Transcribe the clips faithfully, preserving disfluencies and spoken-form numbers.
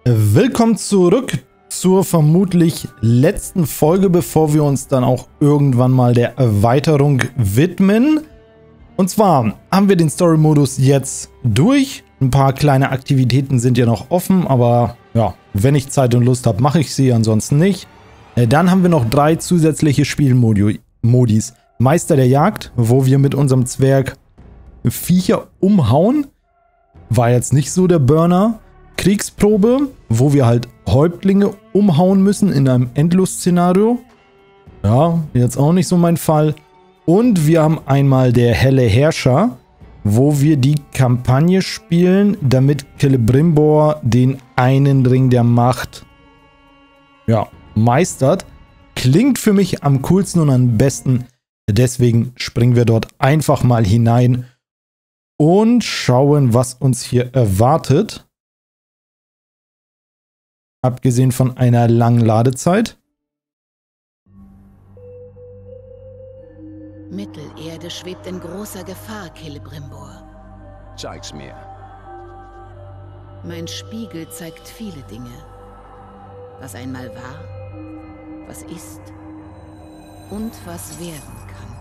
Willkommen zurück zur vermutlich letzten Folge, bevor wir uns dann auch irgendwann mal der Erweiterung widmen. Und zwar haben wir den Story-Modus jetzt durch. Ein paar kleine Aktivitäten sind ja noch offen, aber ja, wenn ich Zeit und Lust habe, mache ich sie, ansonsten nicht. Dann haben wir noch drei zusätzliche Spielmodis. Meister der Jagd, wo wir mit unserem Zwerg Viecher umhauen. War jetzt nicht so der Burner. Kriegsprobe, wo wir halt Häuptlinge umhauen müssen in einem Endlos-Szenario. Ja, jetzt auch nicht so mein Fall. Und wir haben einmal der helle Herrscher, wo wir die Kampagne spielen, damit Celebrimbor den einen Ring der Macht ja, meistert. Klingt für mich am coolsten und am besten. Deswegen springen wir dort einfach mal hinein und schauen, was uns hier erwartet. Abgesehen von einer langen Ladezeit. Mittelerde schwebt in großer Gefahr, Celebrimbor. Zeig's mir. Mein Spiegel zeigt viele Dinge. Was einmal war, was ist und was werden kann.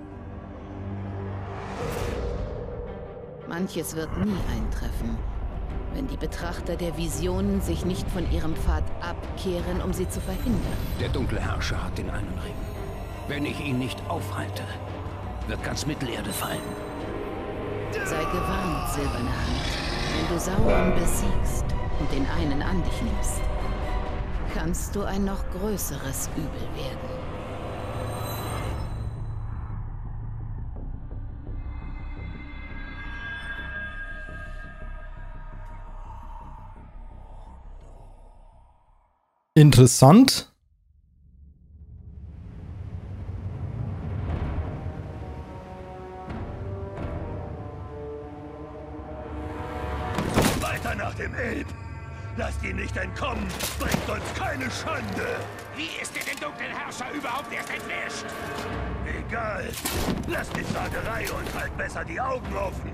Manches wird nie eintreffen, wenn die Betrachter der Visionen sich nicht von ihrem Pfad abkehren, um sie zu verhindern. Der dunkle Herrscher hat den einen Ring. Wenn ich ihn nicht aufhalte, wird ganz Mittelerde fallen. Sei gewarnt, silberne Hand. Wenn du Sauron besiegst und den einen an dich nimmst, kannst du ein noch größeres Übel werden. Interessant. Weiter nach dem Elb. Lasst ihn nicht entkommen. Bringt uns keine Schande. Wie ist dir den dunklen Herrscher überhaupt erst entwischt? Egal. Lasst die Sagerei und halt besser die Augen offen.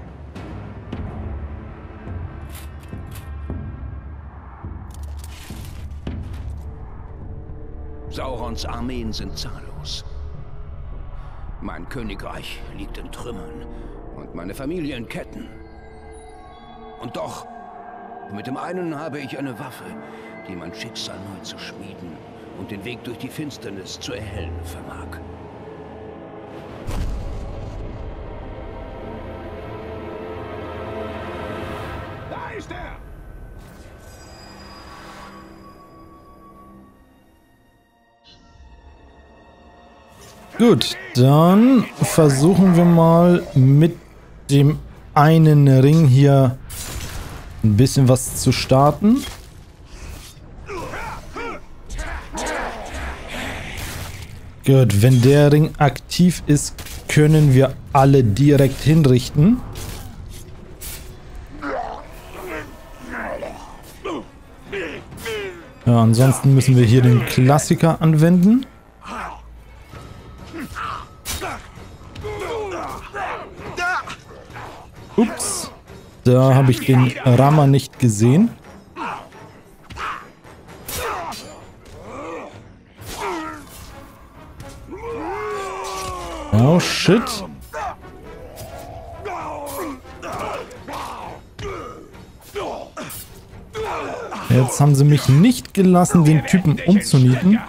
Saurons Armeen sind zahllos. Mein Königreich liegt in Trümmern und meine Familie in Ketten. Und doch, mit dem einen habe ich eine Waffe, die mein Schicksal neu zu schmieden und den Weg durch die Finsternis zu erhellen vermag. Da ist er! Gut, dann versuchen wir mal mit dem einen Ring hier ein bisschen was zu starten. Gut, wenn der Ring aktiv ist, können wir alle direkt hinrichten. Ja, ansonsten müssen wir hier den Klassiker anwenden. Ups, da habe ich den Rammer nicht gesehen. Oh shit. Jetzt haben sie mich nicht gelassen, den Typen umzunieten.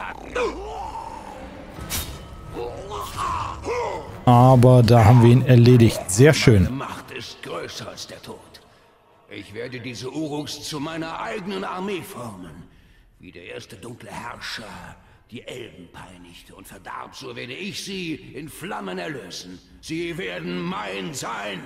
Aber da haben wir ihn erledigt. Sehr schön. Meine Macht ist größer als der Tod. Ich werde diese Uruks zu meiner eigenen Armee formen. Wie der erste dunkle Herrscher die Elben peinigte und verdarb, so werde ich sie in Flammen erlösen. Sie werden mein sein.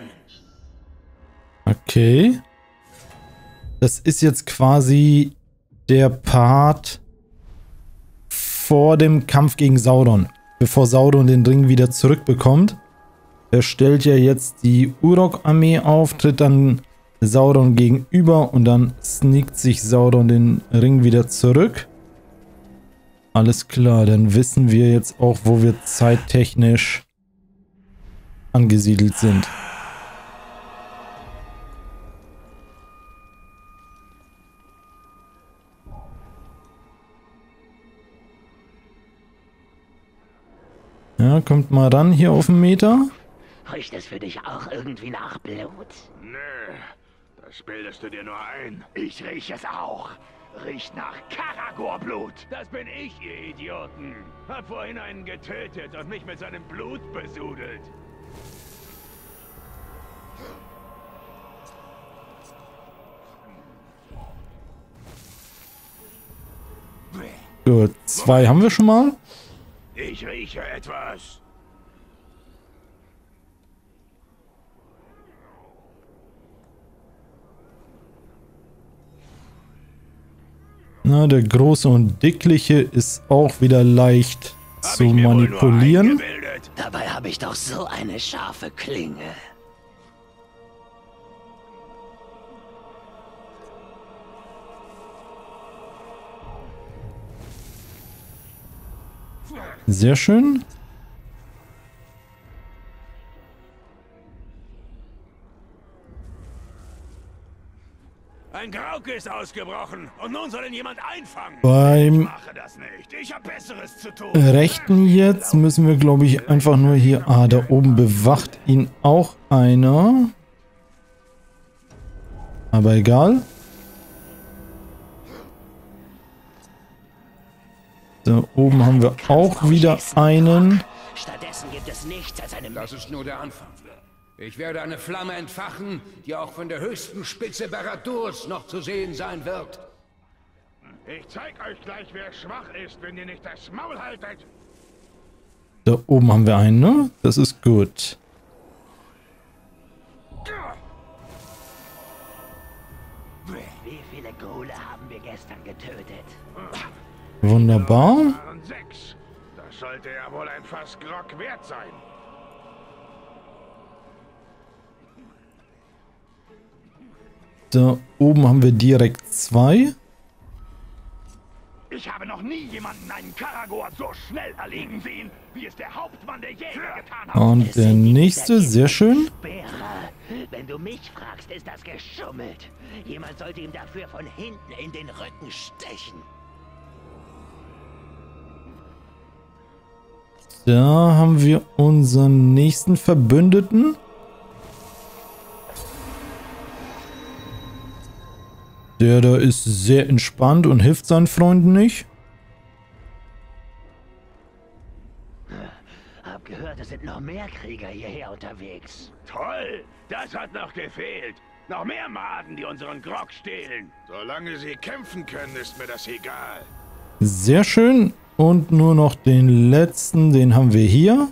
Okay. Das ist jetzt quasi der Part vor dem Kampf gegen Sauron. Bevor Sauron den Ring wieder zurückbekommt. Er stellt ja jetzt die Uruk-Armee auf, tritt dann Sauron gegenüber und dann sneakt sich Sauron den Ring wieder zurück. Alles klar, dann wissen wir jetzt auch, wo wir zeittechnisch angesiedelt sind. Ja, kommt mal ran hier auf den Meter. Riecht es für dich auch irgendwie nach Blut? Nö, das bildest du dir nur ein. Ich rieche es auch. Riecht nach Karagor-Blut. Das bin ich, ihr Idioten. Hab vorhin einen getötet und mich mit seinem Blut besudelt. Gut, zwei haben wir schon mal. Ich rieche etwas. Na, der große und dickliche ist auch wieder leicht Hab zu ich mir wohl nur manipulieren. eingebildet. Dabei habe ich doch so eine scharfe Klinge. Sehr schön. Ein Grauk ist ausgebrochen und nun soll ihn jemand einfangen. Beim Mache das nicht. Ich habe Besseres zu tun. rechten jetzt müssen wir, glaube ich, einfach nur hier... Ah, da oben bewacht ihn auch einer. Aber egal. Da oben haben wir auch wieder einen. Stattdessen gibt es nichts als eine... Das ist nur der Anfang. Ich werde eine Flamme entfachen, die auch von der höchsten Spitze Baraturs noch zu sehen sein wird. Ich zeig euch gleich, wer schwach ist, wenn ihr nicht das Maul haltet. Da oben haben wir einen, ne? Das ist gut. Wie viele Ghule haben wir gestern getötet? Wunderbar. Waren sechs. Das sollte ja wohl ein Fass Grog wert sein. Da oben haben wir direkt zwei. Ich habe noch nie jemanden einen Karagor so schnell erlegen sehen, wie es der Hauptmann der Jäger getan hat. Und der nächste, sehr schön. Speere. Wenn du mich fragst, ist das geschummelt. Jemand sollte ihm dafür von hinten in den Rücken stechen. Da haben wir unseren nächsten Verbündeten. Der da ist sehr entspannt und hilft seinen Freunden nicht. Hab gehört, es sind noch mehr Krieger hierher unterwegs. Toll, das hat noch gefehlt. Noch mehr Maden, die unseren Grog stehlen. Solange sie kämpfen können, ist mir das egal. Sehr schön. Und nur noch den letzten, den haben wir hier.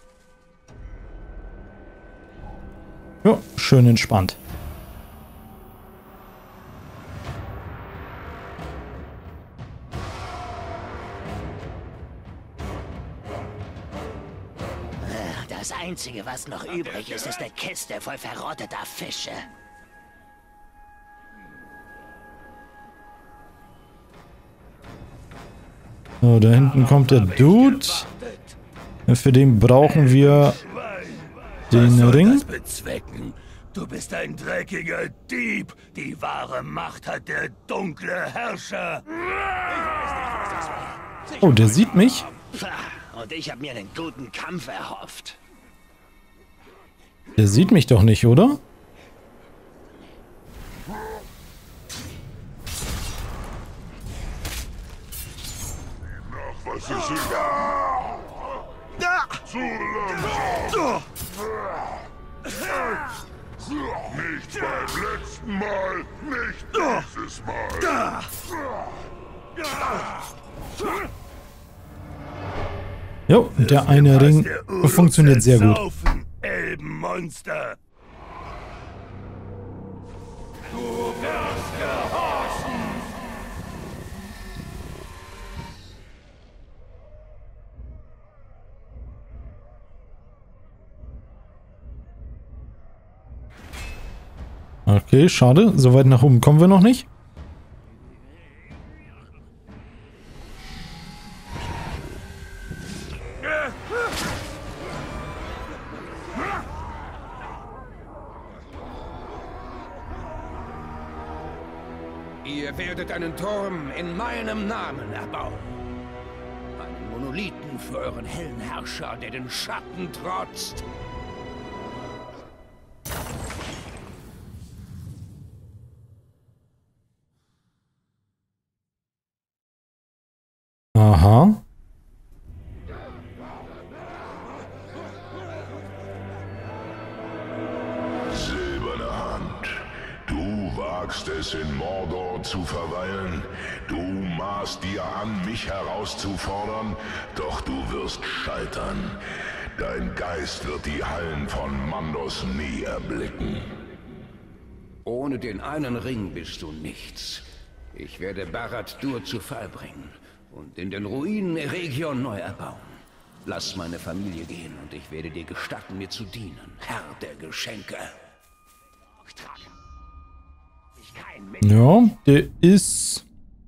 Ja, schön entspannt. Das Einzige, was noch übrig ist, ist eine Kiste voll verrotteter Fische. So, da hinten kommt der Dude. Für den brauchen wir den Ring. Bezwecken? Du bist ein dreckiger Dieb. Die wahre Macht hat der dunkle Herrscher. Oh, der sieht mich. Und ich habe mir einen guten Kampf erhofft. Der sieht mich doch nicht, oder? Was ist egal? Zu langsam. Nicht beim letzten Mal, nicht dieses Mal. Jo, der eine Ring funktioniert sehr gut. Elbenmonster. Du wirst gehorchen. Okay, schade. So weit nach oben kommen wir noch nicht. Ihr werdet einen Turm in meinem Namen erbauen. Einen Monolithen für euren hellen Herrscher, der den Schatten trotzt. Aha. Silberne Hand, du wagst es in Mordor zu verweilen. Du maßt dir an, mich herauszufordern, doch du wirst scheitern. Dein Geist wird die Hallen von Mandos nie erblicken. Ohne den einen Ring bist du nichts. Ich werde Barad-dûr zu Fall bringen und in den Ruinen Eregion neu erbauen. Lass meine Familie gehen und ich werde dir gestatten, mir zu dienen, Herr der Geschenke. Ja, der ist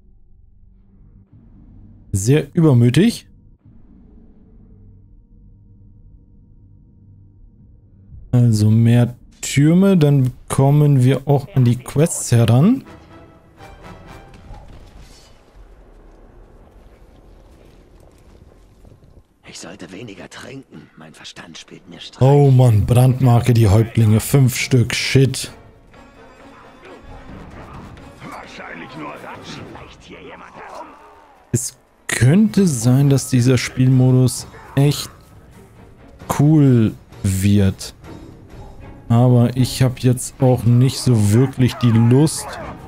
sehr übermütig. Also mehr Türme, dann kommen wir auch an die Quests heran. Ich sollte weniger trinken. Mein Verstand spielt mir Streich. Oh Mann, Brandmarke, die Häuptlinge. Fünf Stück. Shit. Wahrscheinlich nur das. Vielleicht hier jemand herum. Es könnte sein, dass dieser Spielmodus echt cool wird. Aber ich habe jetzt auch nicht so wirklich die Lust,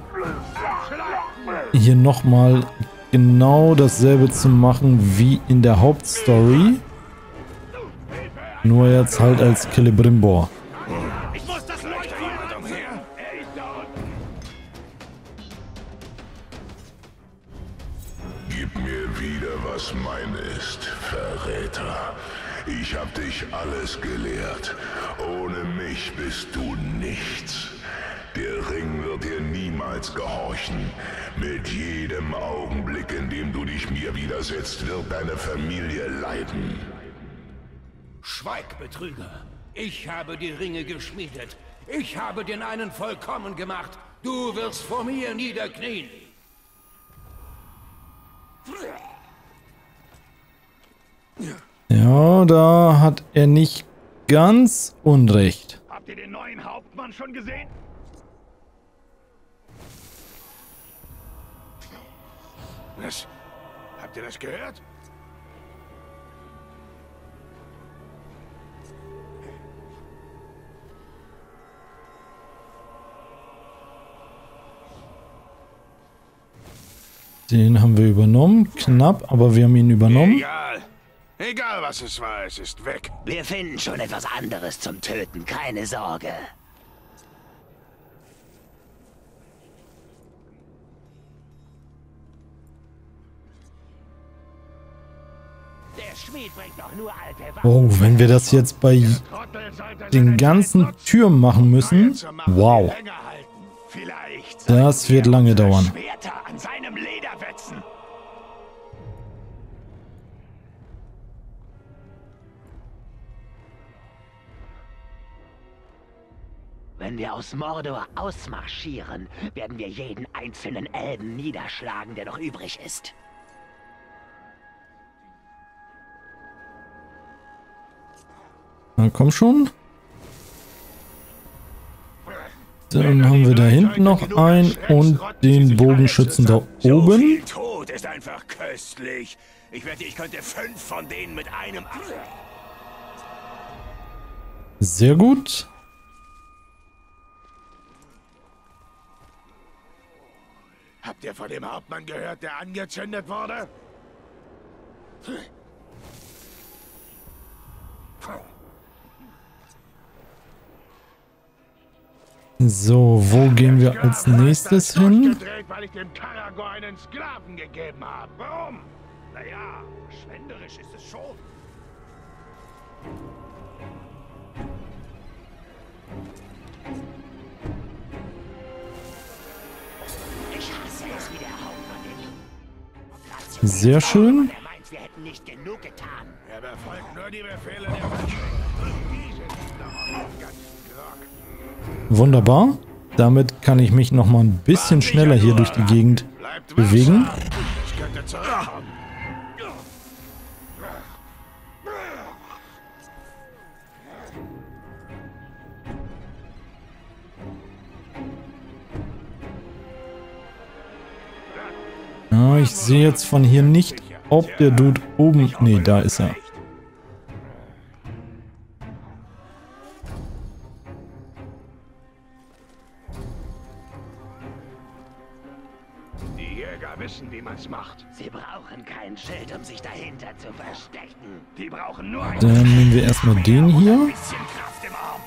hier nochmal genau dasselbe zu machen wie in der Hauptstory. Nur jetzt halt als Celebrimbor. Ich muss das Leuchten umher. Er ist da unten. Gib mir wieder, was mein ist, Verräter. Ich hab dich alles gelehrt. Ohne mich bist du nichts. Der Ring wird dir niemals gehorchen. Mit jedem Augenblick, in dem du dich mir widersetzt, wird deine Familie leiden. Schweig, Betrüger. Ich habe die Ringe geschmiedet. Ich habe den einen vollkommen gemacht. Du wirst vor mir niederknien. Ja, da hat er nicht ganz unrecht. Habt ihr den neuen Hauptmann schon gesehen? Was? Habt ihr das gehört? Den haben wir übernommen. Knapp, aber wir haben ihn übernommen. Egal. Egal, was es war, es ist weg. Wir finden schon etwas anderes zum Töten, keine Sorge. Der Schmied bringt doch nur alte Waffen. Oh, wenn wir das jetzt bei den ganzen Türmen machen müssen. Wow. Das wird lange dauern. Schwerter an seinem Leder wetzen. Wenn wir aus Mordor ausmarschieren, werden wir jeden einzelnen Elben niederschlagen, der noch übrig ist. Na komm schon. Dann haben wir da hinten noch einen und den Bogenschützen da oben. Tod ist einfach köstlich. Ich wette, ich könnte fünf von denen mit einem... Sehr gut. Habt ihr von dem Hauptmann gehört, der angezündet wurde? So, wo gehen wir als nächstes hin? Gedreht, weil ich dem Karagor einen Sklaven gegeben habe. Warum? Naja, verschwenderisch ist es schon. Ich hasse es, wie der Hauptmann den... Sehr schön. Er meint, wir hätten nicht genug getan. Er befolgt nur die Befehle der Menschen. Diese sind noch auf ganz Glock. Wunderbar. Damit kann ich mich noch mal ein bisschen schneller hier durch die Gegend bewegen. Ich könnte zurückkommen. Ja, ich sehe jetzt von hier nicht, ob der Dude oben... Nee, da ist er. Die Jäger wissen, wie man's macht. Sie brauchen kein Schild, um sich dahinter zu verstecken. Die brauchen nur ein... Dann nehmen wir erstmal den hier. Ein bisschen Kraft im Arm.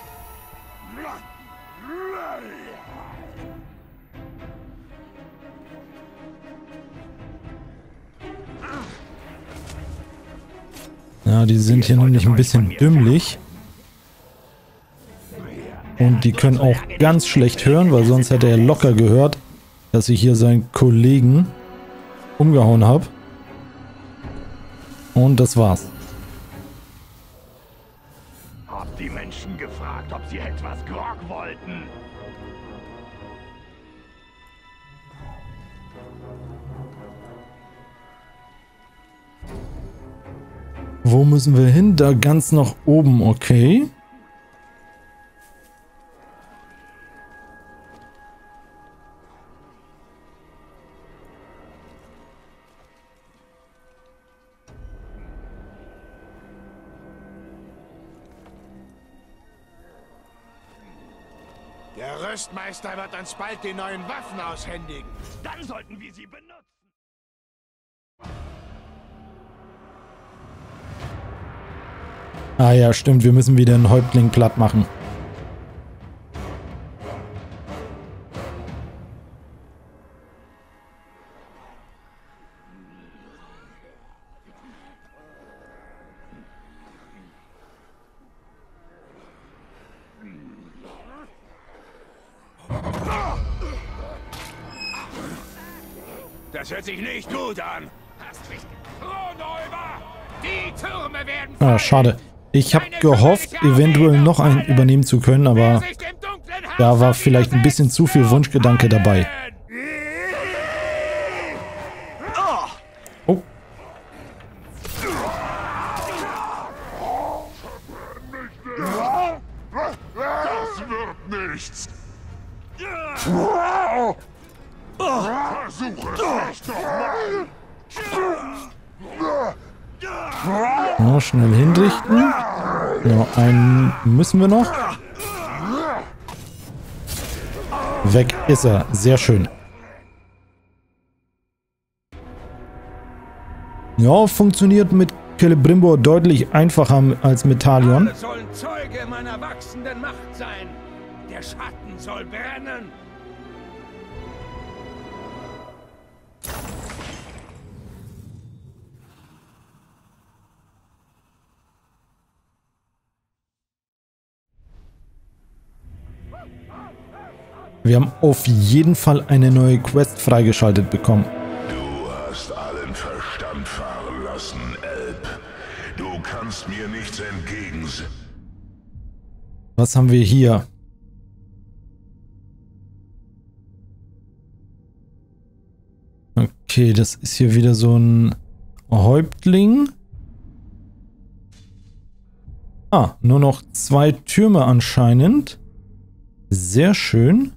Ja, die sind hier nämlich ein bisschen dümmlich. Und die können auch ganz schlecht hören, weil sonst hätte er locker gehört, dass ich hier seinen Kollegen umgehauen habe. Und das war's. Hab die Menschen gefragt, ob sie etwas Grog wollten. Wo müssen wir hin? Da ganz nach oben, okay. Der Rüstmeister wird uns bald die neuen Waffen aushändigen. Dann sollten wir sie benutzen. Ah ja, stimmt. Wir müssen wieder einen Häuptling platt machen. Das hört sich nicht gut an. Hast mich... Kronräuber! Die Türme werden... Ah, schade. Ich habe gehofft, eventuell noch einen übernehmen zu können, aber da war vielleicht ein bisschen zu viel Wunschgedanke dabei. Oh. Das wird nichts. Versuche es nicht nochmal. Ja, schnell hinrichten. Ja, einen müssen wir noch. Weg ist er. Sehr schön. Ja, funktioniert mit Celebrimbor deutlich einfacher als mit Talion. Alle sollen Zeuge meiner wachsenden Macht sein. Der Schatten soll brennen. Wir haben auf jeden Fall eine neue Quest freigeschaltet bekommen. Du hast allen Verstand fahren lassen, Elb. Du kannst mir nichts entgegensetzen. Was haben wir hier? Okay, das ist hier wieder so ein Häuptling. Ah, nur noch zwei Türme anscheinend. Sehr schön.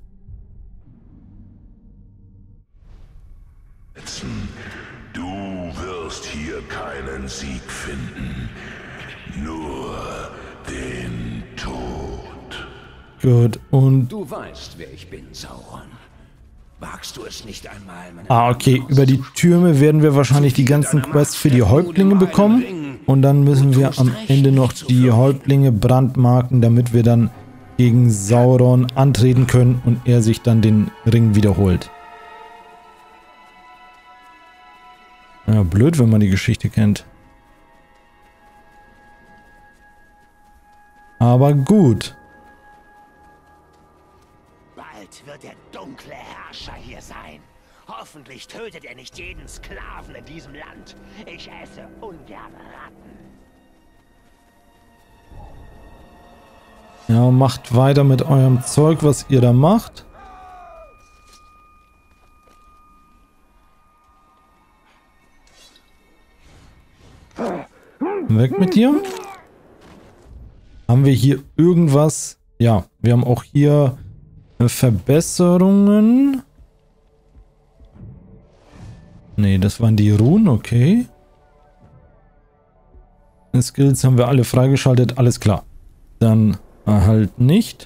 Du wirst hier keinen Sieg finden. Nur den Tod. Gut, und... Du weißt, wer ich bin, Sauron. Wagst du es nicht einmal, meine Ah, okay. Über die Türme werden wir wahrscheinlich die ganzen Quests für die Häuptlinge bekommen. Und dann müssen wir am Ende noch die Häuptlinge brandmarken, damit wir dann gegen Sauron antreten können und er sich dann den Ring wiederholt. Ja, blöd, wenn man die Geschichte kennt. Aber gut. Bald wird der dunkle Herrscher hier sein. Hoffentlich tötet er nicht jeden Sklaven in diesem Land. Ich esse ungern Ratten. Ja, macht weiter mit eurem Zeug, was ihr da macht. Weg mit dir. Haben wir hier irgendwas? Ja, wir haben auch hier Verbesserungen. Nee, das waren die Runen, okay. Skills haben wir alle freigeschaltet, alles klar. Dann halt nicht.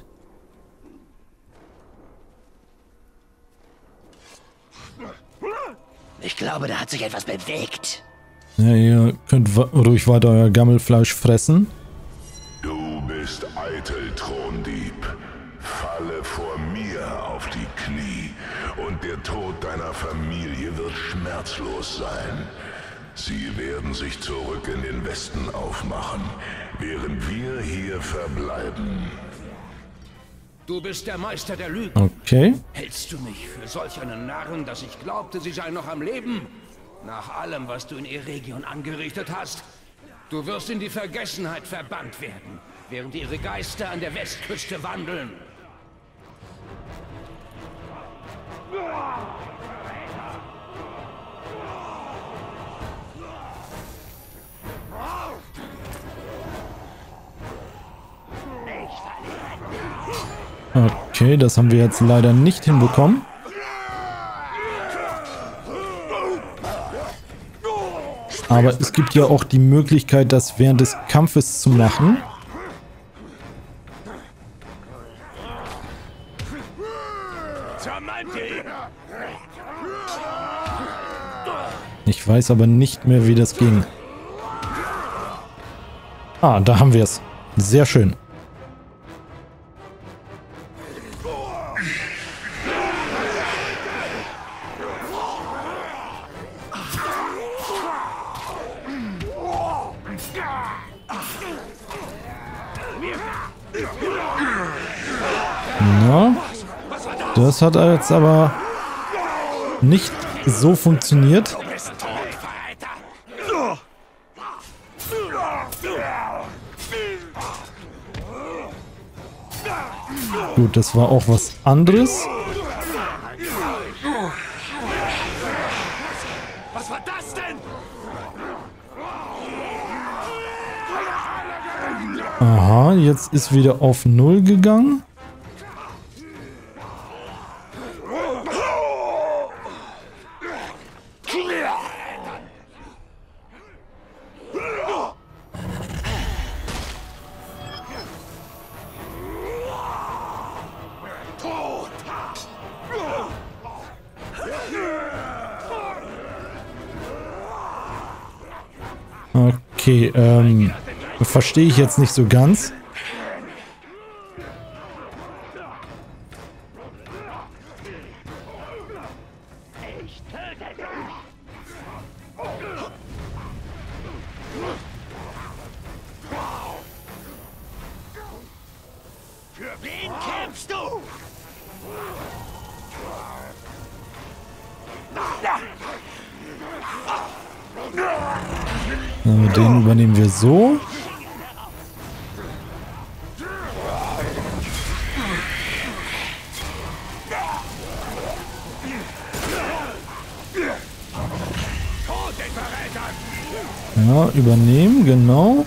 Ich glaube, da hat sich etwas bewegt. Ja, ihr könnt ruhig weiter euer Gammelfleisch fressen. Du bist eitel, Throndieb. Falle vor mir auf die Knie und der Tod deiner Familie wird schmerzlos sein. Sie werden sich zurück in den Westen aufmachen, während wir hier verbleiben. Du bist der Meister der Lügen. Okay. Hältst du mich für solch einen Narren, dass ich glaubte, sie sei noch am Leben? Nach allem, was du in Eregion angerichtet hast? Du wirst in die Vergessenheit verbannt werden, während ihre Geister an der Westküste wandeln. Okay, das haben wir jetzt leider nicht hinbekommen. Aber es gibt ja auch die Möglichkeit, das während des Kampfes zu machen. Ich weiß aber nicht mehr, wie das ging. Ah, da haben wir es. Sehr schön. Na, das hat jetzt aber nicht so funktioniert. Gut, das war auch was anderes. Was war das denn? Aha, jetzt ist wieder auf Null gegangen. Okay, ähm, verstehe ich jetzt nicht so ganz. Für wen kämpfst du? Äh, den übernehmen wir so. Ja, übernehmen, genau.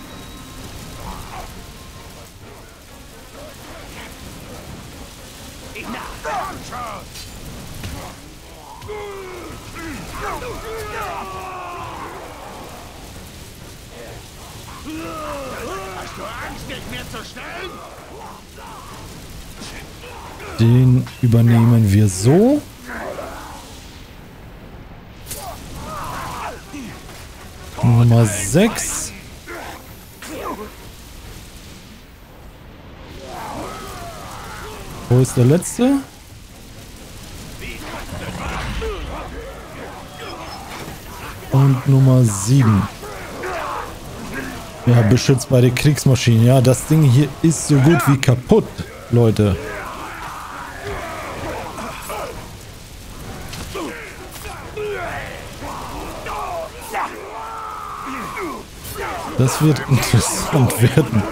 Hast du Angst, dich mir zu stellen? Den übernehmen wir so. Nummer sechs. Wo ist der letzte? Und Nummer sieben. Ja, beschützt bei der Kriegsmaschine. Ja, das Ding hier ist so gut wie kaputt, Leute. Das wird interessant werden.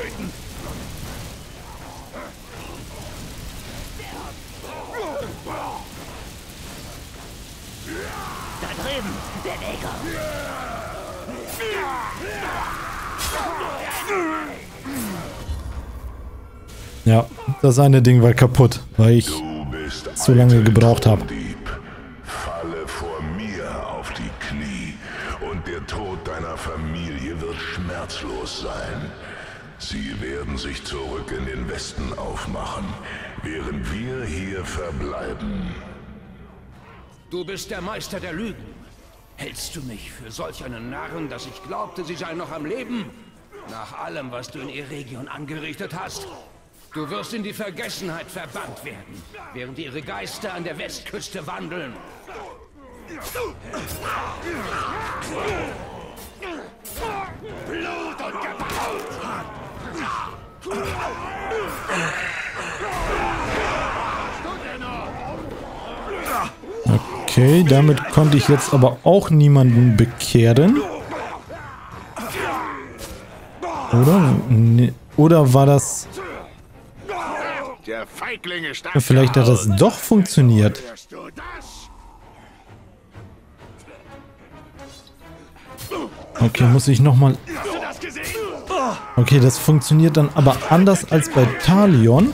Da drüben, der Neger. Ja, das eine Ding war kaputt, weil ich so lange gebraucht habe. Falle vor mir Knie und der Tod deiner Familie wird schmerzlos sein. Sie werden sich zurück in den Westen aufmachen, während wir hier verbleiben. Du bist der Meister der Lügen. Hältst du mich für solch einen Narren, dass ich glaubte, sie sei noch am Leben? Nach allem, was du in Eregion angerichtet hast? Du wirst in die Vergessenheit verbannt werden, während ihre Geister an der Westküste wandeln. Blut und Gewalt! Okay, damit konnte ich jetzt aber auch niemanden bekehren. Oder? Nee. Oder war das... Vielleicht hat das doch funktioniert. Okay, muss ich nochmal... Okay, das funktioniert dann aber anders als bei Talion.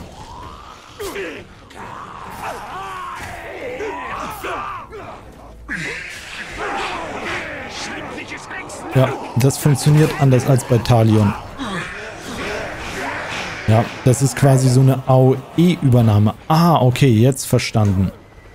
Ja, das funktioniert anders als bei Talion. Ja, das ist quasi so eine A O E-Übernahme. Ah, okay, jetzt verstanden.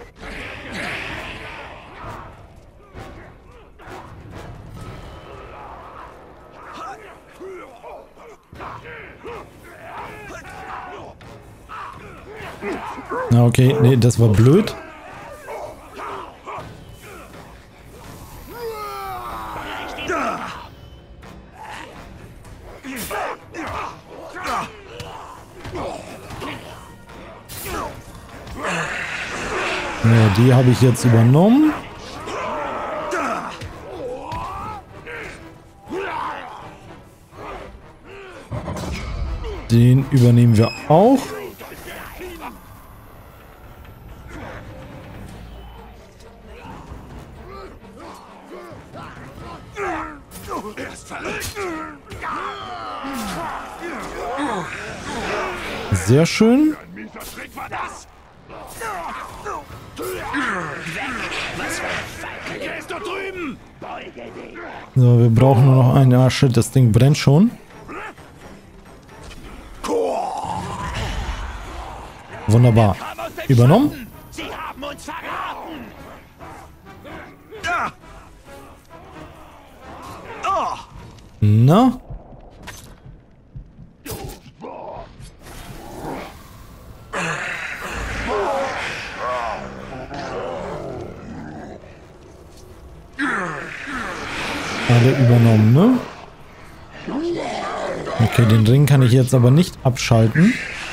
Na, okay, nee, das war blöd. Ja, die habe ich jetzt übernommen. Den übernehmen wir auch. Sehr schön. So, wir brauchen nur noch eine. Ah, shit, das Ding brennt schon. Wunderbar. Übernommen. Sie haben uns verraten. Na? Alle übernommen, ne? Okay, den Ring kann ich jetzt aber nicht abschalten.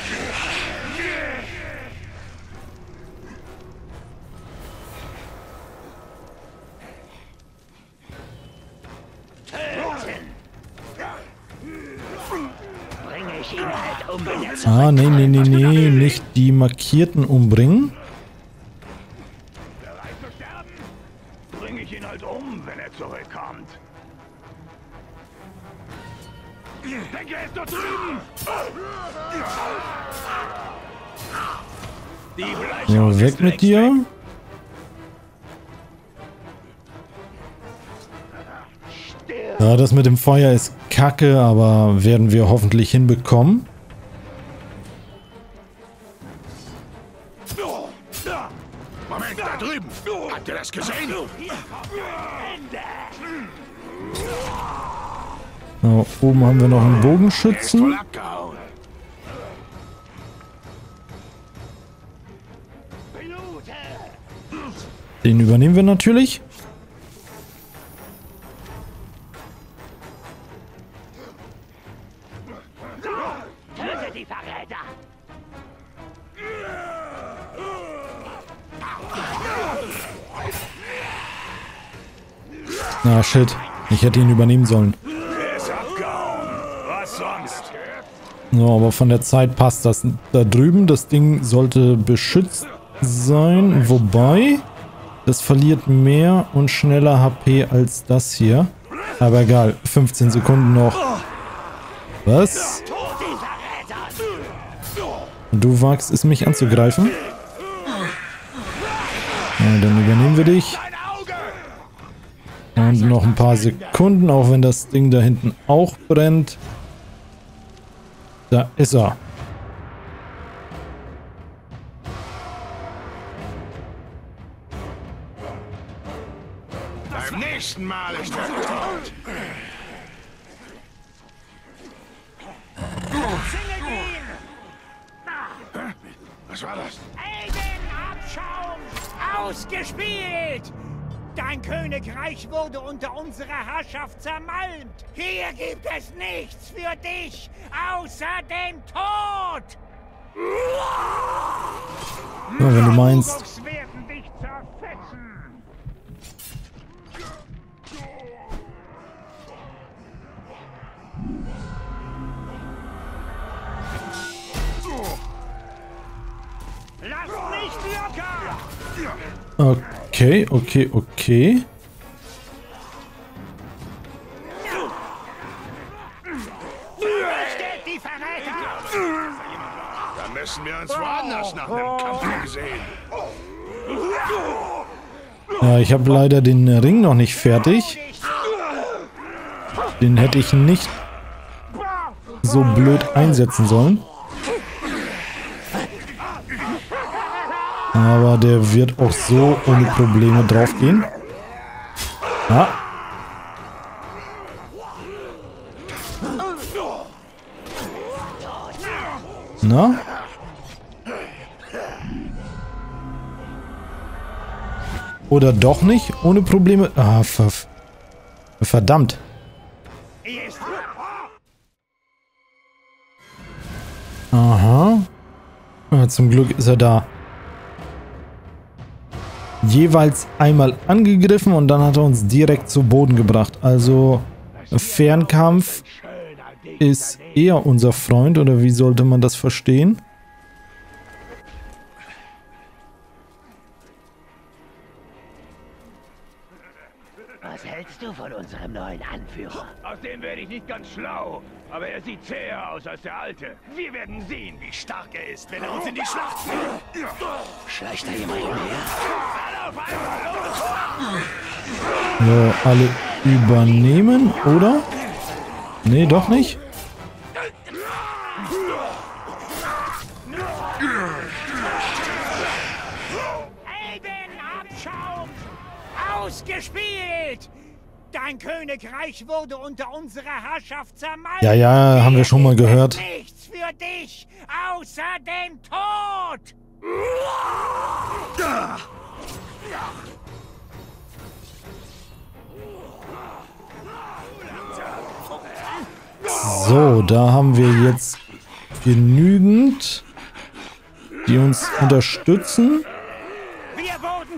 Ah, nee, nee, nee, nee, nicht die Markierten umbringen. Bring ich ihn halt um, wenn er zurückkommt. Ich denke, er ist dort drüben! So, weg mit dir. Ja, das mit dem Feuer ist kacke, aber werden wir hoffentlich hinbekommen. Moment, da drüben! Habt ihr das gesehen? So, oben haben wir noch einen Bogenschützen. Den übernehmen wir natürlich. Tötet die Verräter! Ah, shit. Ich hätte ihn übernehmen sollen. Er ist abgehauen. Was sonst? So, aber von der Zeit passt das. Da drüben, das Ding sollte beschützt sein. Wobei, das verliert mehr und schneller H P als das hier. Aber egal, fünfzehn Sekunden noch. Was? Und du wagst es, mich anzugreifen? Ja, dann übernehmen wir dich. Und noch ein paar Sekunden, auch wenn das Ding da hinten auch brennt. Da ist er. Beim nächsten Mal ist er tot. Was war das? Elbenabschaum! Ausgespielt! Dein Königreich wurde unter unserer Herrschaft zermalmt. Hier gibt es nichts für dich, außer den Tod! Ja, wenn du meinst. werden dich zerfetzen! Lass nicht locker! Okay, okay, okay. Die Verräter! Dann müssen wir uns woanders nach einem Kampf umsehen. Ja, ich habe leider den Ring noch nicht fertig. Den hätte ich nicht so blöd einsetzen sollen. Aber der wird auch so ohne Probleme draufgehen. Ja. Na? Oder doch nicht? Ohne Probleme? Ah, ver verdammt. Aha. Ja, zum Glück ist er da. Jeweils einmal angegriffen und dann hat er uns direkt zu Boden gebracht. Also Fernkampf ist eher unser Freund, oder wie sollte man das verstehen? Was hältst du von unserem neuen Anführer? Aus dem werde ich nicht ganz schlau, aber er sieht zäher aus als der Alte. Wir werden sehen, wie stark er ist, wenn er uns in die Schlacht führt. Schleicht da jemand umher? So, alle übernehmen, oder? Nee, doch nicht. Elbenabschaum! Ausgespielt! Dein Königreich wurde unter unserer Herrschaft zermalmt. Ja, ja, haben wir schon mal gehört. Nichts für dich, außer den Tod! So, da haben wir jetzt genügend, die uns unterstützen. Wir wurden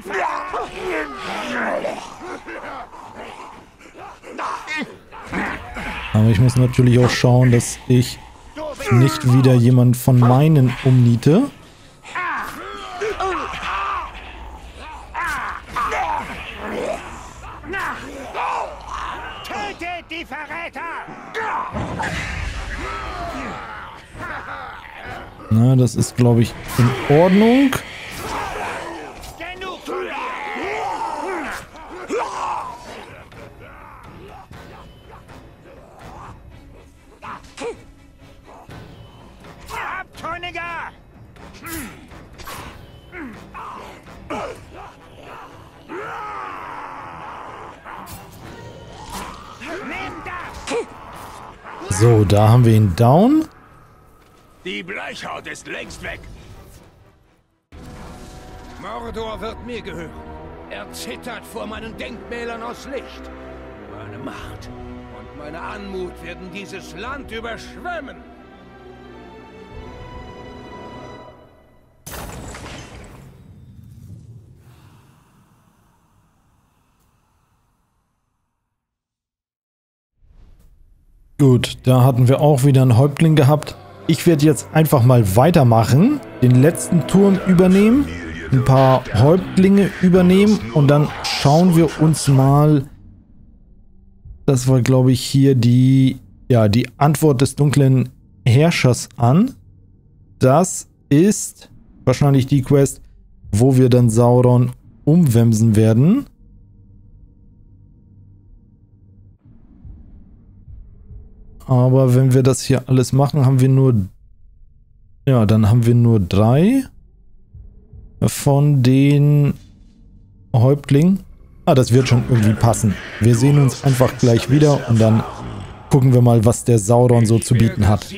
Aber ich muss natürlich auch schauen, dass ich nicht wieder jemand von meinen umniete. Tötet die Verräter! Na, das ist, glaube ich, in Ordnung. Genug von dir! Abtrünniger! Nimm das! So, da haben wir ihn down. Die Blechhaut ist längst weg. Mordor wird mir gehören. Er zittert vor meinen Denkmälern aus Licht. Meine Macht und meine Anmut werden dieses Land überschwemmen. Gut, da hatten wir auch wieder einen Häuptling gehabt. Ich werde jetzt einfach mal weitermachen, den letzten Turm übernehmen, ein paar Häuptlinge übernehmen und dann schauen wir uns mal, das war glaube ich hier die, ja, die Antwort des dunklen Herrschers an. Das ist wahrscheinlich die Quest, wo wir dann Sauron umwemsen werden. aber wenn wir das hier alles machen, haben wir nur... Ja, dann haben wir nur drei von den Häuptlingen. Ah, das wird schon irgendwie passen. Wir sehen uns einfach gleich wieder und dann gucken wir mal, was der Sauron so zu bieten hat.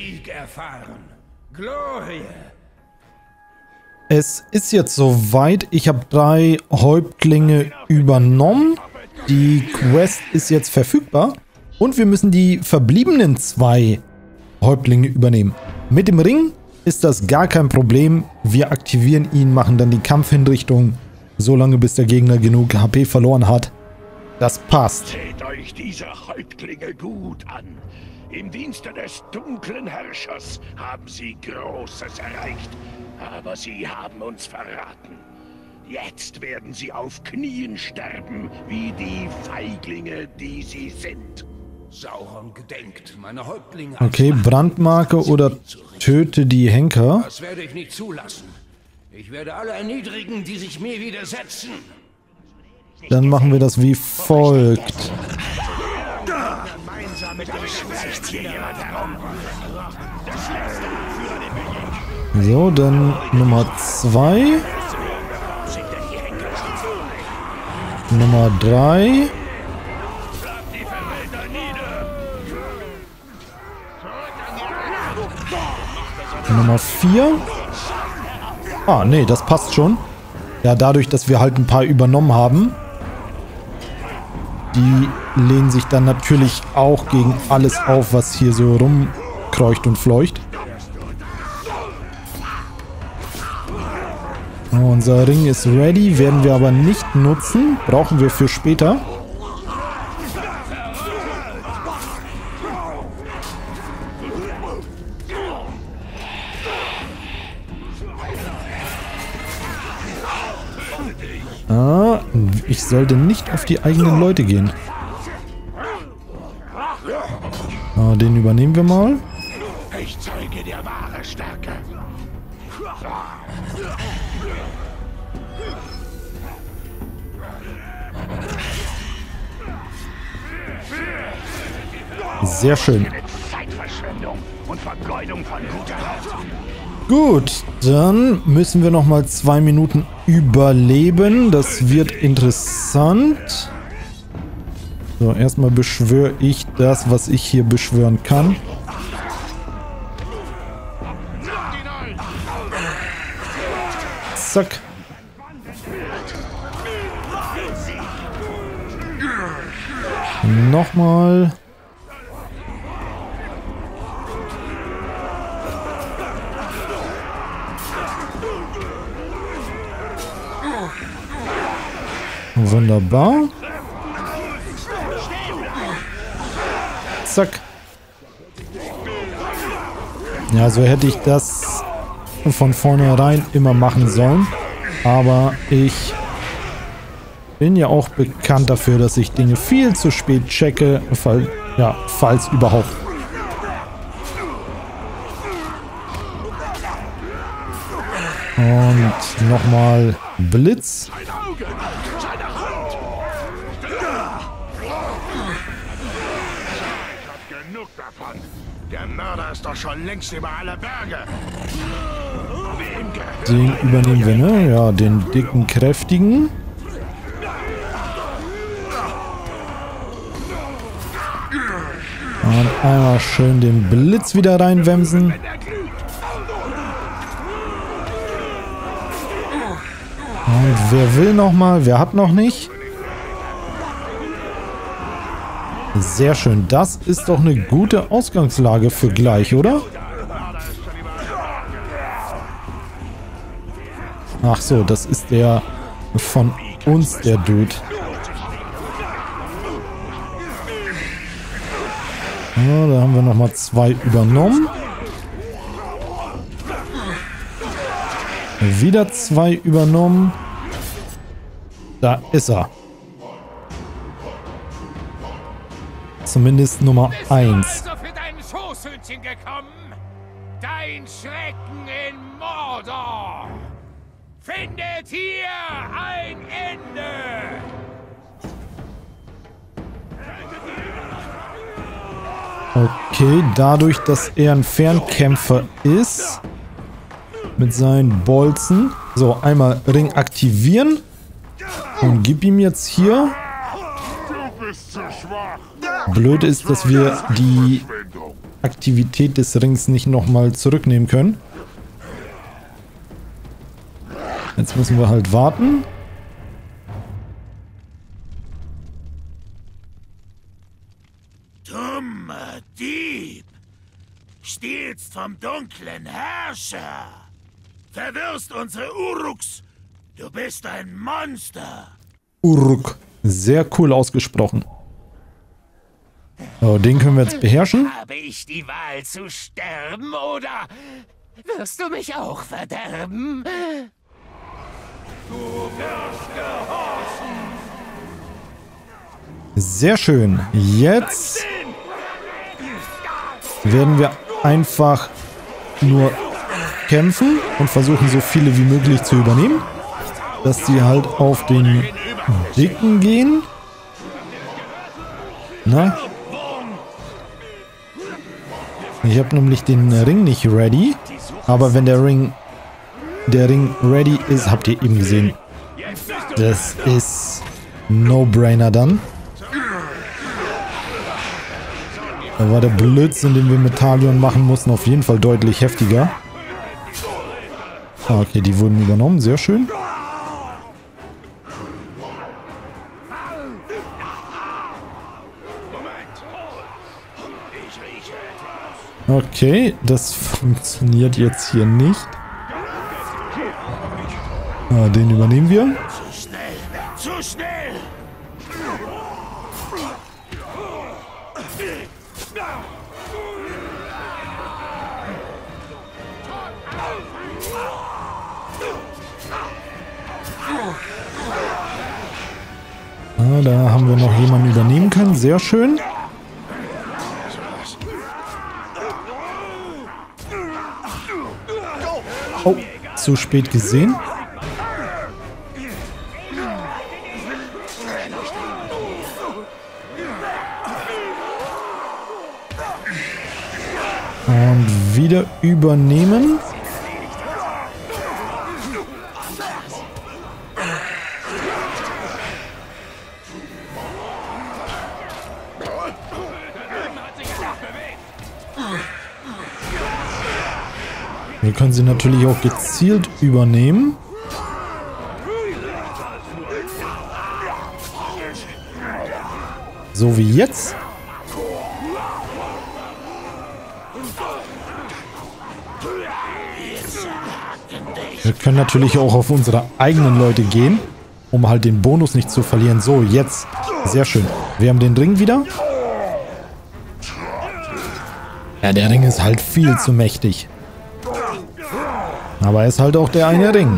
Es ist jetzt soweit. Ich habe drei Häuptlinge übernommen. Die Quest ist jetzt verfügbar. Und wir müssen die verbliebenen zwei Häuptlinge übernehmen. Mit dem Ring ist das gar kein Problem. Wir aktivieren ihn, machen dann die Kampfhinrichtung, solange bis der Gegner genug H P verloren hat. Das passt. Seht euch diese Häuptlinge gut an. Im Dienste des dunklen Herrschers haben sie Großes erreicht. Aber sie haben uns verraten. Jetzt werden sie auf Knien sterben, wie die Feiglinge, die sie sind. Sauron gedenkt, meine Häuptlinge... Okay, Brandmarke oder töte die Henker. Das werde ich nicht zulassen. Ich werde alle erniedrigen, die sich mir widersetzen. Dann machen wir das wie folgt. So, dann Nummer zwei. Nummer drei. Nummer vier. Ah, nee, das passt schon. Ja, dadurch, dass wir halt ein paar übernommen haben. Die lehnen sich dann natürlich auch gegen alles auf, was hier so rumkreucht und fleucht. Unser Ring ist ready, werden wir aber nicht nutzen. Brauchen wir für später. Ah, ich sollte nicht auf die eigenen Leute gehen. Ah, den übernehmen wir mal. Ich zeige dir wahre Stärke. Sehr schön. Zeitverschwendung und Vergeudung von guter Art. Gut, dann müssen wir noch mal zwei Minuten überleben. Das wird interessant. So, erstmal beschwöre ich das, was ich hier beschwören kann. Zack. Nochmal. Wunderbar. Zack. Ja, so hätte ich das von vornherein immer machen sollen. Aber ich bin ja auch bekannt dafür, dass ich Dinge viel zu spät checke, fall, ja, falls überhaupt. Und nochmal Blitz. Genug davon. Der Mörder ist doch schon längst über alle Berge. Den übernehmen wir, ne? Ja, den dicken, kräftigen. Und einmal schön den Blitz wieder reinwemsen. Und wer will noch mal? Wer hat noch nicht? Sehr schön. Das ist doch eine gute Ausgangslage für gleich, oder? Ach so, das ist der von uns, der Dude. Ja, da haben wir nochmal zwei übernommen. Wieder zwei übernommen. Da ist er. Zumindest Nummer eins. Also für dein Schoßhündchen gekommen? Dein Schrecken in Mordor findet hier ein Ende. Okay, dadurch, dass er ein Fernkämpfer ist, mit seinen Bolzen. So, einmal Ring aktivieren. Und gib ihm jetzt hier. Blöd ist, dass wir die Aktivität des Rings nicht nochmal zurücknehmen können. Jetzt müssen wir halt warten. Dummer Dieb! Stiehlst vom dunklen Herrscher! Verwirrst unsere Uruks! Du bist ein Monster! Uruk. Sehr cool ausgesprochen. So, den können wir jetzt beherrschen. Habe ich die Wahl zu sterben oder wirst du mich auch verderben? Du wirst gehorchen! Sehr schön. Jetzt werden wir einfach nur kämpfen und versuchen, so viele wie möglich zu übernehmen. Dass die halt auf den Dicken gehen. Na? Ich habe nämlich den Ring nicht ready. Aber wenn der Ring der Ring ready ist, habt ihr eben gesehen. Das ist No-Brainer dann. Da war der Blödsinn, den wir mit Talion machen mussten, auf jeden Fall deutlich heftiger. Okay, die wurden übernommen. Sehr schön. Okay, das funktioniert jetzt hier nicht. Ah, den übernehmen wir. Zu schnell! Zu schnell! Ah, da haben wir noch jemanden übernehmen können. Sehr schön. Oh, zu spät gesehen. Und wieder übernehmen. Wir können sie natürlich auch gezielt übernehmen. So wie jetzt. Wir können natürlich auch auf unsere eigenen Leute gehen, um halt den Bonus nicht zu verlieren. So, jetzt. Sehr schön. Wir haben den Ring wieder. Ja, der Ring ist halt viel zu mächtig. Aber er ist halt auch der eine Ring.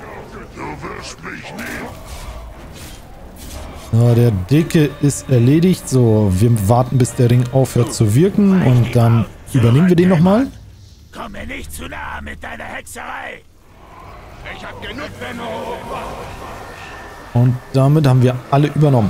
So, der Dicke ist erledigt. So, wir warten, bis der Ring aufhört zu wirken. Und dann übernehmen wir den nochmal. Komm mir nicht zu nah mit deiner Hexerei! Ich hab genug Benno! Und damit haben wir alle übernommen.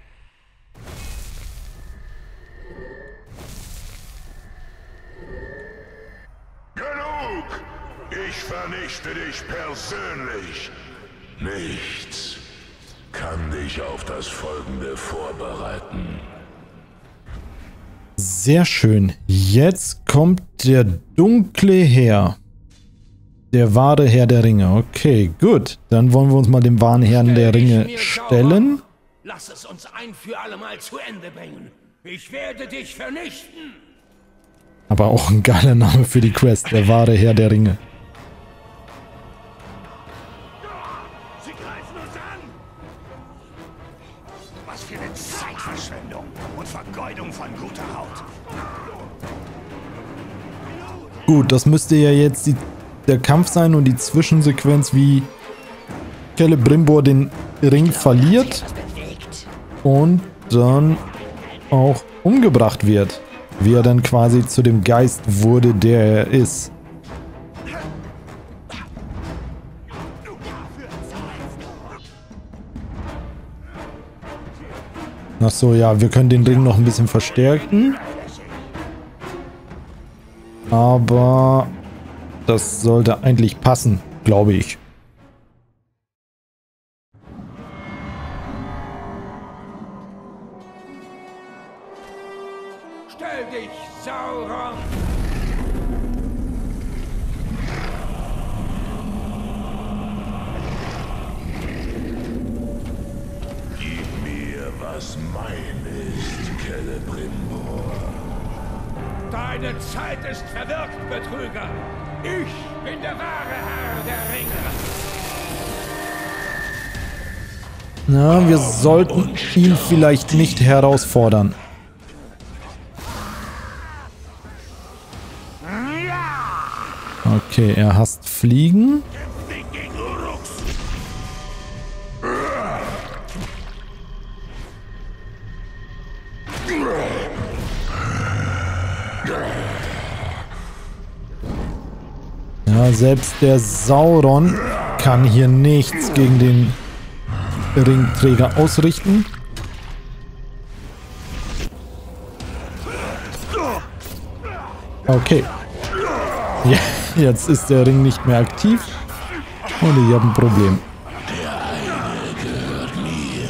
Genug! Ich vernichte dich persönlich. Nichts kann dich auf das Folgende vorbereiten. Sehr schön. Jetzt kommt der dunkle Herr. Der wahre Herr der Ringe. Okay, gut. Dann wollen wir uns mal dem wahren Herrn der Ringe stellen. Lass es uns ein für alle Mal zu Ende bringen. Ich werde dich vernichten. Aber auch ein geiler Name für die Quest. Der wahre Herr der Ringe. Sie greifen uns an! Was für eine Zeitverschwendung und Vergeudung von guter Haut. Gut, das müsste ja jetzt die, der Kampf sein und die Zwischensequenz, wie Celebrimbor den Ring verliert und dann auch umgebracht wird. Wie er dann quasi zu dem Geist wurde, der er ist. Ach so, ja, wir können den Ring noch ein bisschen verstärken. Aber das sollte eigentlich passen, glaube ich. Stell dich, Sauron! Gib mir, was mein ist, Celebrimbor. Deine Zeit ist verwirkt, Betrüger! Ich bin der wahre Herr der Ringe! Na, wir sollten ihn vielleicht nicht herausfordern. Okay, er hasst Fliegen. Ja, selbst der Sauron kann hier nichts gegen den Ringträger ausrichten. Okay. Ja, jetzt ist der Ring nicht mehr aktiv und ich habe ein Problem. Der eine gehört mir.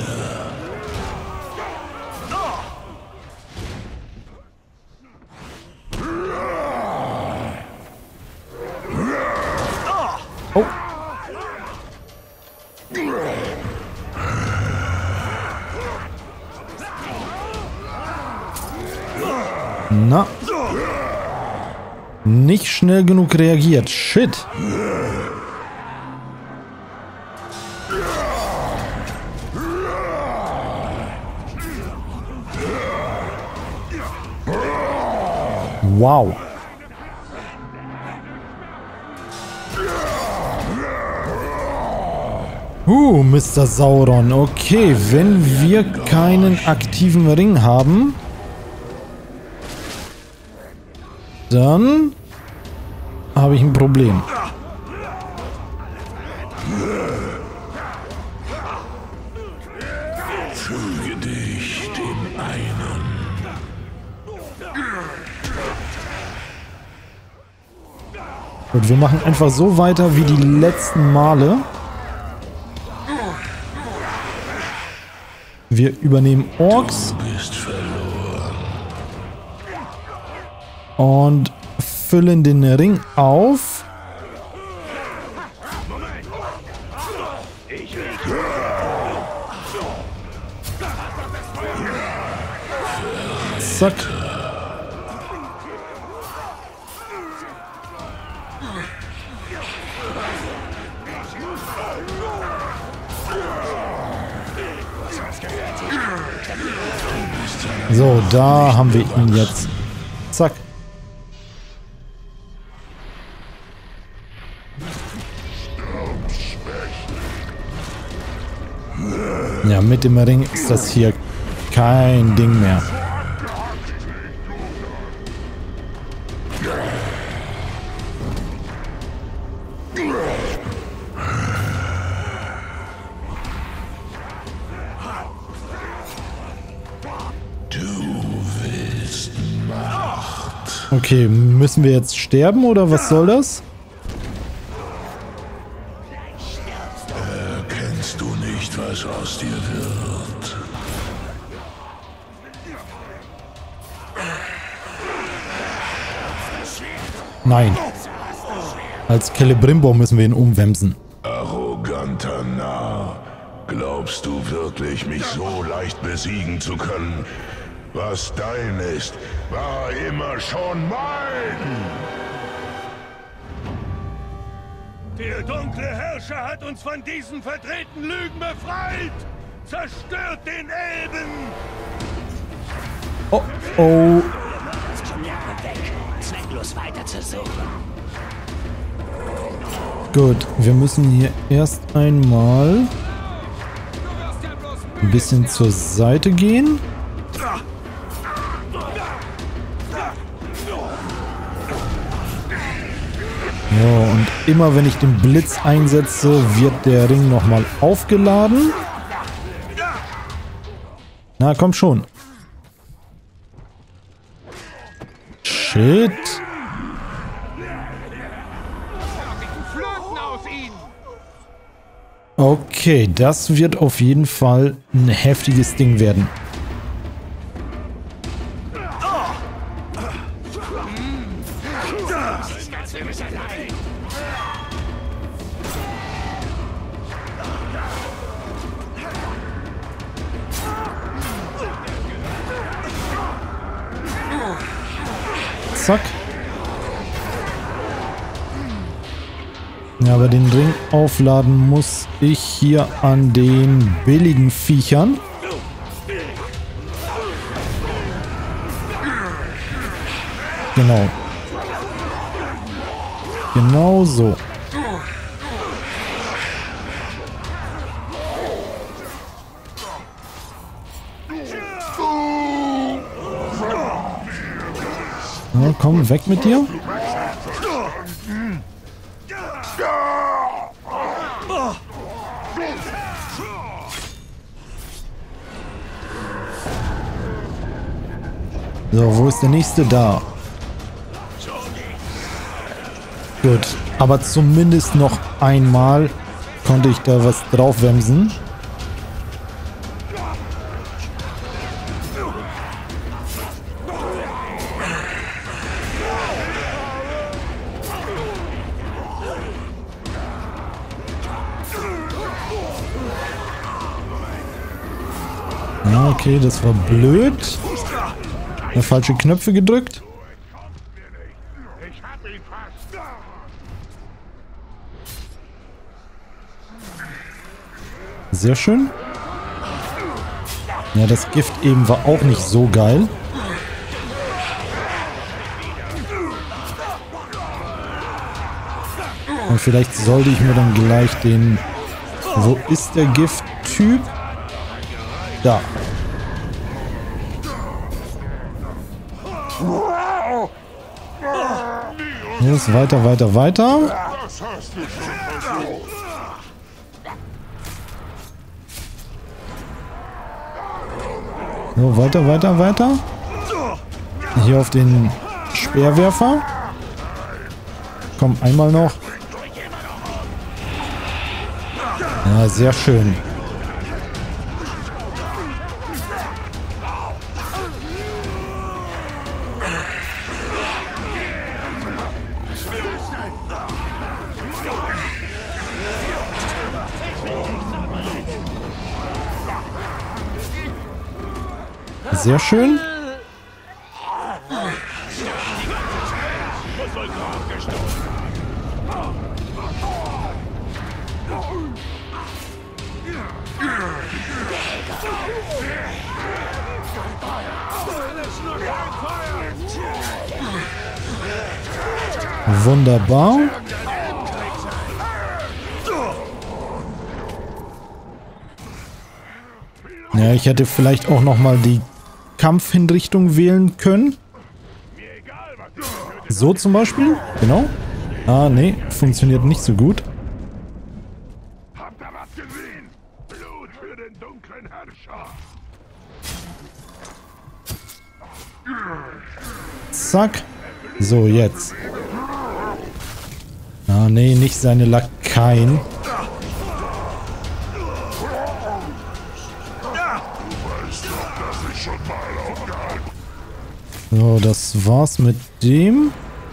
Oh. Na. Nicht schnell genug reagiert. Shit. Wow. Uh, Mister Sauron. Okay, wenn wir keinen aktiven Ring haben, dann habe ich ein Problem. Füge dich dem einen. Und wir machen einfach so weiter wie die letzten Male. Wir übernehmen Orks. Du bist verloren. Und füllen den Ring auf. Zack. So, da haben wir ihn jetzt. Zack. Ja, mit dem Ring ist das hier kein Ding mehr. Okay, müssen wir jetzt sterben oder was soll das? Erkennst du nicht, was aus dir wird? Nein. Als Celebrimbor müssen wir ihn umwemsen. Arroganter Narr. Glaubst du wirklich, mich so leicht besiegen zu können? Was dein ist, war immer schon mein. Der dunkle Herrscher hat uns von diesen verdrehten Lügen befreit! Zerstört den Elben! Oh, oh. Ist schon Jahre weg. Zwecklos weiter zu suchen. Gut, wir müssen hier erst einmal ein bisschen zur Seite gehen. Ja, und immer wenn ich den Blitz einsetze, wird der Ring nochmal aufgeladen. Na, komm schon. Shit. Okay, das wird auf jeden Fall ein heftiges Ding werden. Zack. Ja, aber den Ring aufladen muss ich hier an den billigen Viechern. Genau. Genau so. Ja, komm, weg mit dir. So, wo ist der nächste? Da. Gut, aber zumindest noch einmal konnte ich da was draufwemsen. Ja, okay, das war blöd. Falsche Knöpfe gedrückt. Sehr schön. Ja, das Gift eben war auch nicht so geil. Und vielleicht sollte ich mir dann gleich den... Wo ist der Gifttyp? Da. Los, weiter, weiter, weiter. So, weiter, weiter, weiter. Hier auf den Speerwerfer. Komm, einmal noch. Ja, sehr schön. Sehr schön. Wunderbar. Ja, ich hätte vielleicht auch noch mal die Kampfhinrichtung wählen können. So zum Beispiel. Genau. Ah, nee. Funktioniert nicht so gut. Habt ihr was gesehen? Blut für den dunklen Herrscher. Zack. So, jetzt. Ah, nee, nicht seine Lakaien. So, das war's mit dem.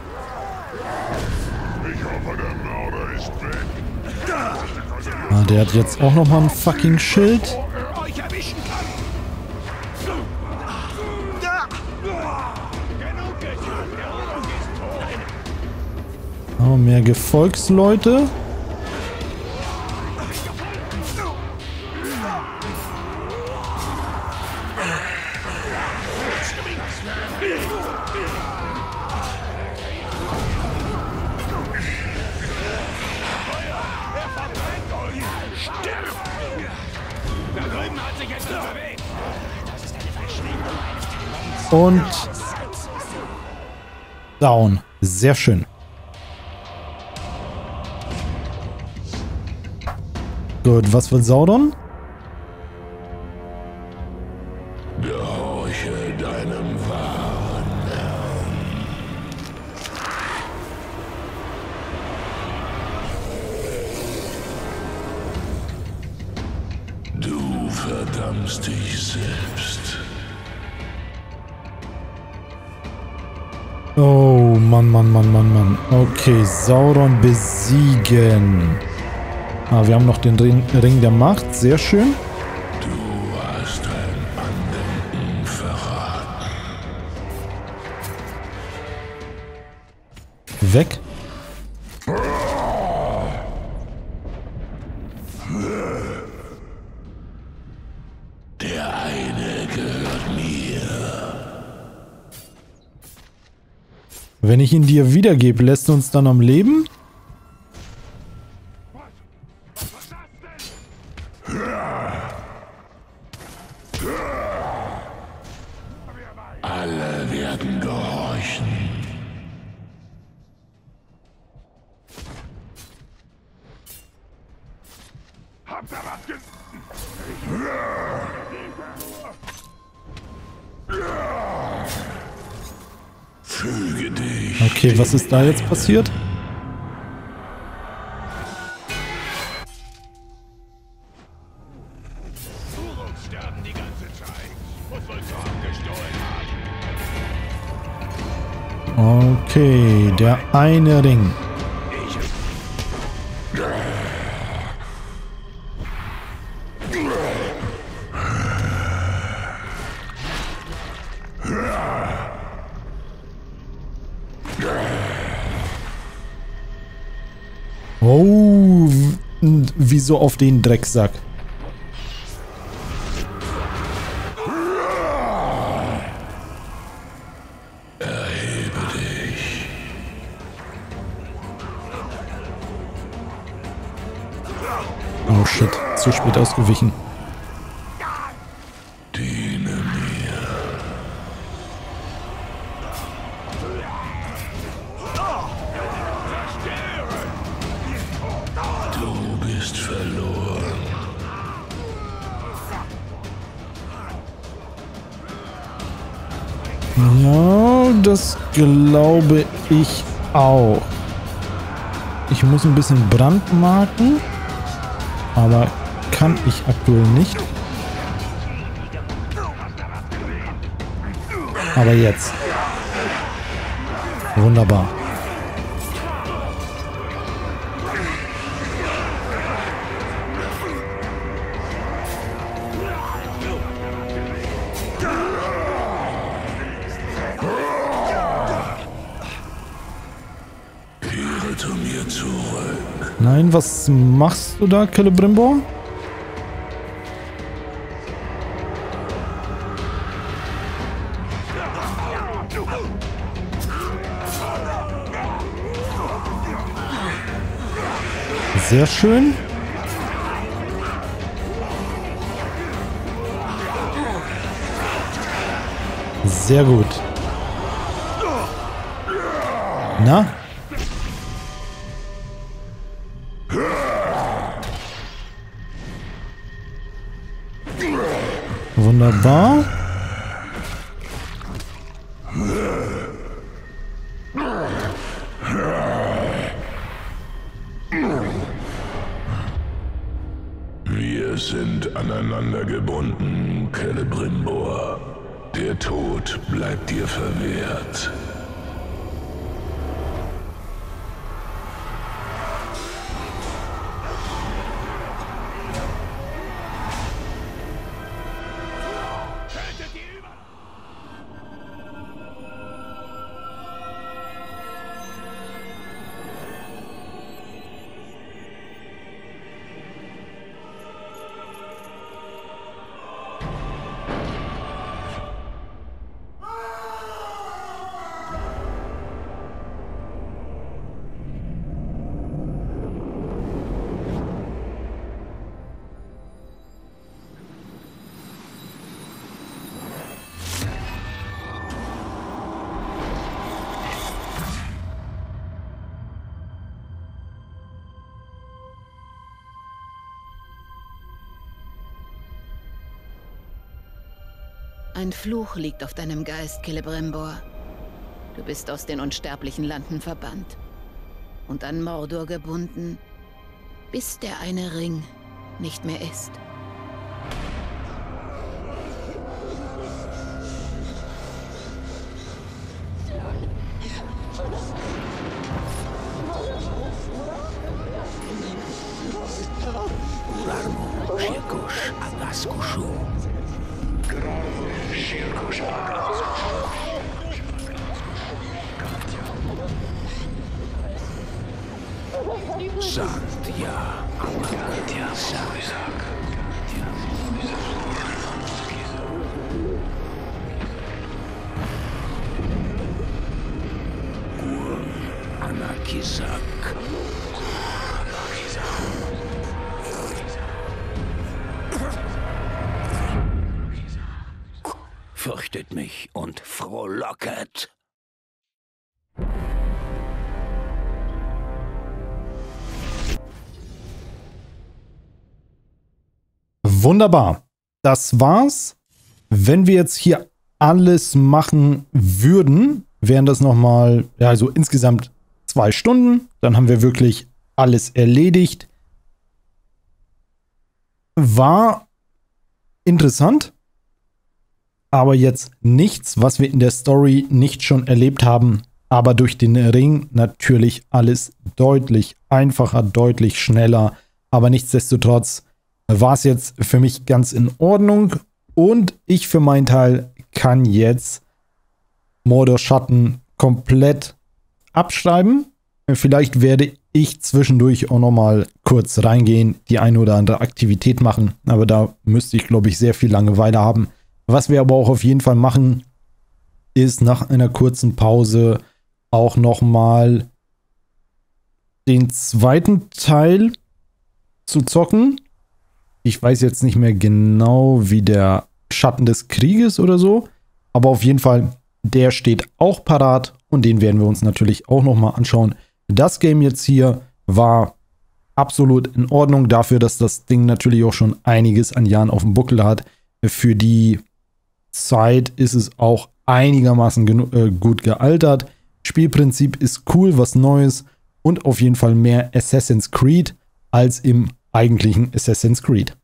Ah, der hat jetzt auch nochmal ein fucking Schild. Oh, mehr Gefolgsleute. Und down. Sehr schön. Gut, was will Sauron? Gehorche deinem wahren Herrn. selbst. Oh, Mann, Mann, Mann, Mann, Mann. Okay, Sauron besiegen. Ah, wir haben noch den Ring, Ring der Macht. Sehr schön. Du hast ein Andenken verraten. Weg. Der eine gehört mir. Wenn ich ihn dir wiedergebe, lässt du uns dann am Leben? Alle werden gehorchen. Habt ihr was ge... Füge dich. Okay, was ist da jetzt passiert? Uruks sterben die ganze Zeit. Und wohl so abgestohlen haben. Okay, der eine Ring. Oh, wieso auf den Drecksack? Erhebe dich. Oh shit, zu spät ausgewichen. Diene mir. Du bist verloren. Ja, das glaube ich auch. Ich muss ein bisschen brandmarken, aber kann ich aktuell nicht. Aber jetzt. Wunderbar. Kehre zu mir zurück. Nein, was machst du da, Celebrimbor? Sehr schön. Sehr gut. Na? Wunderbar. Wir sind aneinander gebunden, Celebrimbor. Der Tod bleibt dir verwehrt. Ein Fluch liegt auf deinem Geist, Celebrimbor. Du bist aus den unsterblichen Landen verbannt und an Mordor gebunden, bis der eine Ring nicht mehr ist. Sandhya Amartya. Anakisak. Fürchtet mich und frohlocket. Wunderbar. Das war's. Wenn wir jetzt hier alles machen würden, wären das nochmal, ja, also insgesamt zwei Stunden. Dann haben wir wirklich alles erledigt. War interessant, aber jetzt nichts, was wir in der Story nicht schon erlebt haben. Aber durch den Ring natürlich alles deutlich einfacher, deutlich schneller. Aber nichtsdestotrotz war es jetzt für mich ganz in Ordnung. Und ich für meinen Teil kann jetzt Mordor Schatten komplett abschreiben. Vielleicht werde ich zwischendurch auch nochmal kurz reingehen, die eine oder andere Aktivität machen. Aber da müsste ich, glaube ich, sehr viel Langeweile haben. Was wir aber auch auf jeden Fall machen, ist nach einer kurzen Pause auch nochmal den zweiten Teil zu zocken. Ich weiß jetzt nicht mehr genau, wie der Schatten des Krieges oder so. Aber auf jeden Fall, der steht auch parat und den werden wir uns natürlich auch nochmal anschauen. Das Game jetzt hier war absolut in Ordnung dafür, dass das Ding natürlich auch schon einiges an Jahren auf dem Buckel hat. Für die Zeit ist es auch einigermaßen äh, gut gealtert. Spielprinzip ist cool, was Neues und auf jeden Fall mehr Assassin's Creed als im eigentlichen Assassin's Creed.